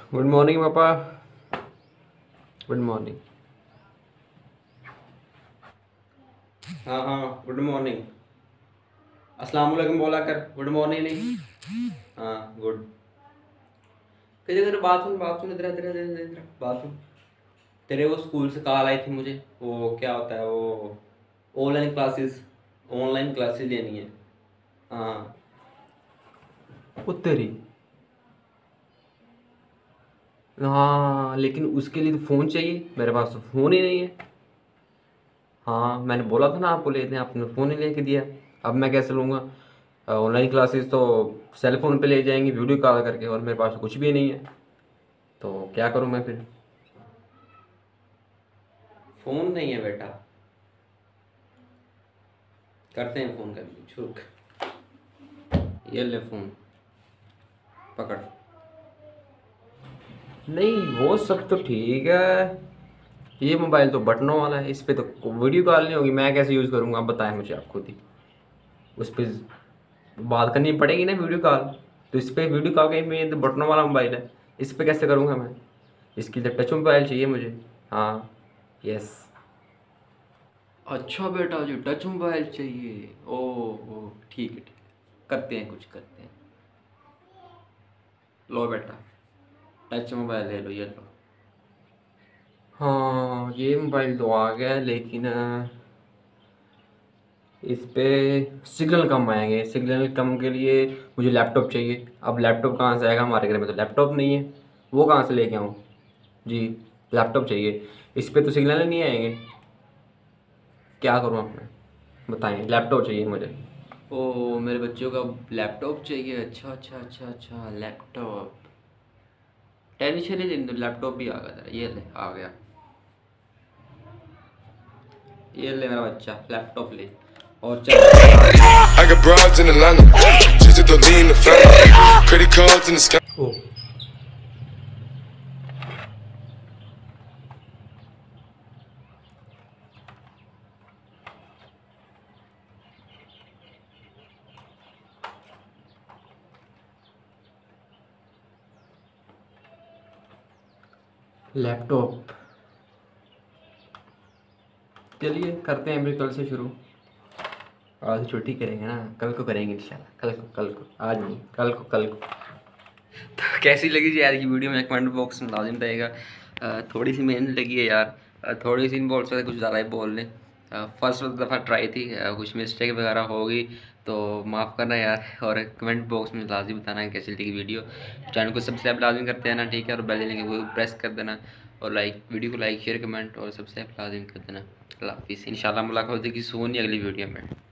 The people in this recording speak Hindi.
गुड मॉर्निंग पापा। Good morning. हाँ हाँ गुड मॉर्निंग। अस्सलाम वालेकुम बोला कर। गुड मॉर्निंग नहीं। हाँ गुड। किधर इधर बात सुन इधर इधर इधर इधर इधर बात सुन। तेरे वो स्कूल से कॉल आई थी मुझे, वो क्या होता है वो, ऑनलाइन क्लासेस लेनी है। हाँ वो तेरी। हाँ लेकिन उसके लिए तो फ़ोन चाहिए, मेरे पास तो फ़ोन ही नहीं है। हाँ मैंने बोला था ना आपको ले दें, आपने फ़ोन ही लेके दिया। अब मैं कैसे लूँगा? ऑनलाइन क्लासेस तो सेल फ़ोन पे ले जाएंगी वीडियो कॉल करके, और मेरे पास तो कुछ भी नहीं है, तो क्या करूँ मैं फिर? फ़ोन नहीं है बेटा। करते हैं फ़ोन कर, छुक। ये ले फ़ोन पकड़। नहीं वो सब तो ठीक है, ये मोबाइल तो बटनों वाला है, इस पे तो वीडियो कॉल नहीं होगी, मैं कैसे यूज़ करूँगा? आप बताएं मुझे, आप खुद ही। उस पर बात करनी पड़ेगी ना वीडियो कॉल, तो इस पर वीडियो कॉल कहीं पे, तो बटनों वाला मोबाइल है, इस पर कैसे करूँगा मैं? इसके लिए टच मोबाइल चाहिए मुझे। हाँ यस। अच्छा बेटा जी टच मोबाइल चाहिए, ओ ठीक है ठीक है, करते हैं कुछ करते हैं। लो बेटा टच मोबाइल ले लो, ये लो। हाँ ये मोबाइल तो आ गया है, लेकिन इस पे सिग्नल कम आएंगे, सिग्नल कम के लिए मुझे लैपटॉप चाहिए। अब लैपटॉप कहाँ से आएगा? हमारे घर में तो लैपटॉप नहीं है, वो कहाँ से लेके आऊँ? जी लैपटॉप चाहिए, इस पे तो सिग्नल ही नहीं आएंगे। क्या करूँ अब मैं, बताएं? लैपटॉप चाहिए मुझे। ओ मेरे बच्चों का लैपटॉप चाहिए, अच्छा अच्छा अच्छा अच्छा लैपटॉप। टेंशन ही नहीं, लैपटॉप भी आ गया, ये ले आ गया। ये ले मेरा बच्चा लैपटॉप ले, और चल। I got broads in Atlanta, just to lean the family, credit cards in the sky. Oh laptop, चलिए करते हैं फिर कल से शुरू। आज छुट्टी करेंगे ना, कल को करेंगे इंशाल्लाह, कल को आज नहीं, कल को। तो कैसी लगी जी आज की वीडियो में कमेंट बॉक्स में लाजिम रहेगा। थोड़ी सी मेहनत लगी है यार, थोड़ी सी नहीं बोल सकते, कुछ ज़्यादा ही बोल लें। फर्स्ट दफ़ा ट्राई थी, कुछ मिस्टेक वगैरह होगी तो माफ़ करना यार, और कमेंट बॉक्स में लाजिम बताना है कैसी लगी वीडियो। चैनल को सब्सक्राइब लाजिम करते हैं ना, ठीक है, और बेल आइकन को प्रेस कर देना, और वीडियो को लाइक शेयर कमेंट और सब्सक्राइब लाजिम कर देना। अल्लाह हाफिज़, इंशाल्लाह मुलाकात होगी सून अगली वीडियो में।